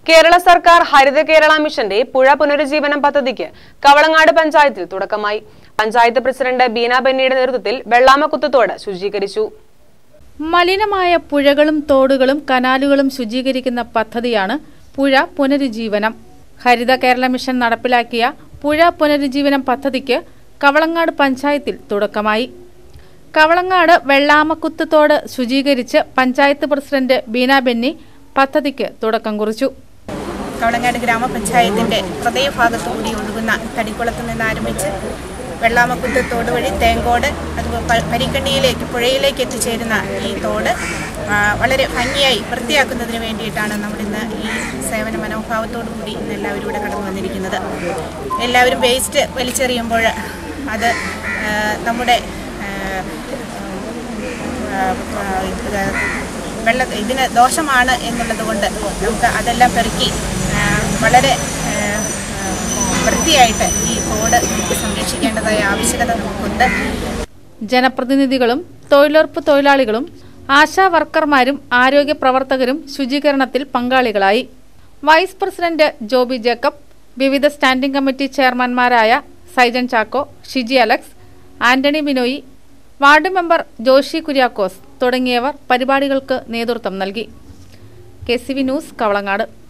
കേരള സർക്കാർ ഹരിത കേരള മിഷന്റെ പുഴ പുനരുജ്ജീവനം പദ്ധതിക്ക് കവളങ്ങാട് പഞ്ചായത്തിൽ തുടക്കമായി. പഞ്ചായത്ത് പ്രസിഡന്റ് ബീന ബെന്നിയുടെ നേതൃത്വത്തിൽ വെള്ളാമക്കുത്തത്തോട് ശുചീകരിച്ചു. മലിനമായ പുഴകളും തോടുകളും കനാലുകളും ശുചീകരിക്കുന്ന പദ്ധതിയാണ് പുഴ പുനരുജ്ജീവനം. ഹരിത കേരള മിഷൻ നടപ്പിലാക്കിയ പുഴ പുനരുജ്ജീവനം പദ്ധതിക്ക് കവളങ്ങാട് പഞ്ചായത്തിൽ തുടക്കമായി. കവളങ്ങാട് വെള്ളാമക്കുത്തത്തോട് ശുചീകരിച്ച് പഞ്ചായത്ത് പ്രസിഡന്റ് ബീന ബെന്നി പദ്ധതിക്ക് തുടക്കം കുറിച്ചു. കവളങ്ങാട് ഗ്രാമപഞ്ചായത്തിന്റെ ഹൃദയഭാഗത്തുകൂടി ഒഴുകുന്ന തടിക്കുളത്ത് നിന്ന് ആരംഭിച്ച് വെള്ളാമക്കുത്ത് തോട് വഴി തേങ്കോട് അതുപോലെ പരിക്കണ്ണിയിലേക്ക് പുഴയിലേക്ക് എത്തിച്ചേരുന്ന ഈ തോട് വളരെ ഭംഗിയായി വൃത്തിയാക്കുന്നതിന് വേണ്ടിയിട്ടാണ് നമ്മളിന്ന് ഈ സേവന മനോഭാവത്തോടു കൂടി ഇന്ന് എല്ലാവരും ഇവിടെ കടന്നു വന്നിരിക്കുന്നത്. എല്ലാവരും വേസ്റ്റ് വലിച്ചെറിയുമ്പോൾ അത് നമ്മുടെ ഇതിന് ദോഷമാണ് എന്നുള്ളത് കൊണ്ട് നമുക്ക് അതെല്ലാം പെറുക്കി വളരെ വൃത്തിയായിട്ട് ഈ തോട് സംരക്ഷിക്കേണ്ടതായ ആവശ്യകത നമുക്കുണ്ട്. ജനപ്രതിനിധികളും തൊഴിലുറപ്പ് തൊഴിലാളികളും ആശാ വർക്കർമാരും ആരോഗ്യ പ്രവർത്തകരും ശുചീകരണത്തിൽ പങ്കാളികളായി. വൈസ് പ്രസിഡന്റ് ജോബി ജേക്കബ്, വിവിധ സ്റ്റാൻഡിംഗ് കമ്മിറ്റി ചെയർമാൻമാരായ സൈജൻ ചാക്കോ, ഷിജി അലക്സ്, ആന്റണി ബിനോയി, വാർഡ് മെമ്പർ ജോഷി കുര്യാക്കോസ് തുടങ്ങിയവർ പരിപാടികൾക്ക് നേതൃത്വം നൽകി. KCV news, Kavalangad.